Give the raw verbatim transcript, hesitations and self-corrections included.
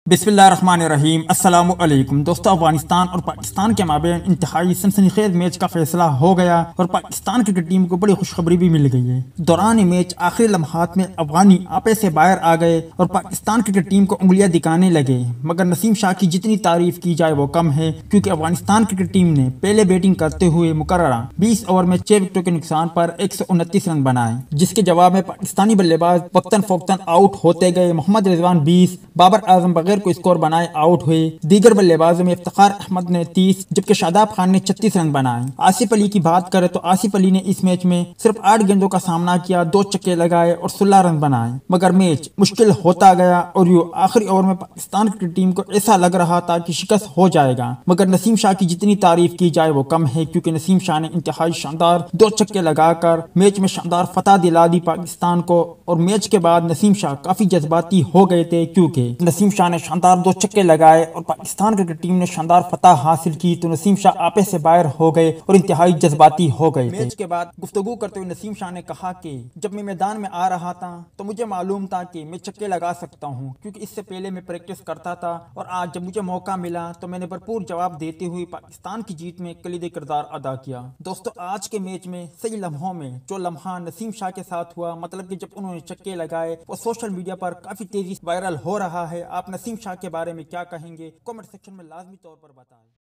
बिस्मिल्लाहिर्रहमानिर्रहीम। अस्सलामु अलैकुम दोस्तों, अफगानिस्तान और पाकिस्तान के माबेन इंतहाई सनसनीखेज मैच का फैसला हो गया और पाकिस्तान क्रिकेट टीम को बड़ी खुशखबरी भी मिल गई है। दौरान मैच आखिरी लम्हात में अफगानी आपे से बाहर आ गए और पाकिस्तान क्रिकेट टीम को उंगलियां दिखाने लगे, मगर नसीम शाह की जितनी तारीफ की जाए वो कम है, क्योंकि अफगानिस्तान क्रिकेट टीम ने पहले बैटिंग करते हुए मुकर्ररा बीस ओवर में छह विकेटों के नुकसान पर एक सौ उनतीस रन बनाए, जिसके जवाब में पाकिस्तानी बल्लेबाज वक्तन फोक्तन आउट होते गए। मोहम्मद रिजवान बीस, बाबर आजम बगैर को स्कोर बनाए आउट हुए। दीगर बल्लेबाजों में इफ्तिखार अहमद ने तीस, जबकि शादाब खान ने छत्तीस रन बनाए। आसिफ अली की बात करें तो आसिफ अली ने इस मैच में सिर्फ आठ गेंदों का सामना किया, दो छक्के लगाए और सोलह रन बनाए, मगर मैच मुश्किल होता गया और यूं आखिरी ओवर में पाकिस्तान की टीम को ऐसा लग रहा था कि शिकस्त हो जाएगा। मगर नसीम शाह की जितनी तारीफ की जाए वो कम है, क्योंकि नसीम शाह ने इंतहाई शानदार दो छक्के लगाकर मैच में शानदार फतह दिला दी पाकिस्तान को। और मैच के बाद नसीम शाह काफी जज्बाती हो गए थे, क्योंकि नसीम शाह ने शानदार दो छक्के लगाए और पाकिस्तान क्रिकेट टीम ने शानदार फतह हासिल की, तो नसीम शाह आपे से बाहर हो गए और इंतहाई जज्बाती हो गए। मैच के बाद गुफ्तगू करते हुए नसीम शाह ने कहा कि जब मैं मैदान में आ रहा था तो मुझे मालूम था कि मैं छक्के लगा सकता हूं, क्योंकि इससे पहले मैं प्रैक्टिस करता था, और आज जब मुझे मौका मिला तो मैंने भरपूर जवाब देते हुए पाकिस्तान की जीत में कलीदी किरदार अदा किया। दोस्तों, आज के मैच में सही लम्हों में जो लम्हा नसीम शाह के साथ हुआ, मतलब कि जब उन्होंने छक्के लगाए, वो सोशल मीडिया पर काफी तेजी से वायरल हो रहा है। आप नसीम शाह के बारे में क्या कहेंगे? कमेंट सेक्शन में लाजमी तौर पर बताएं।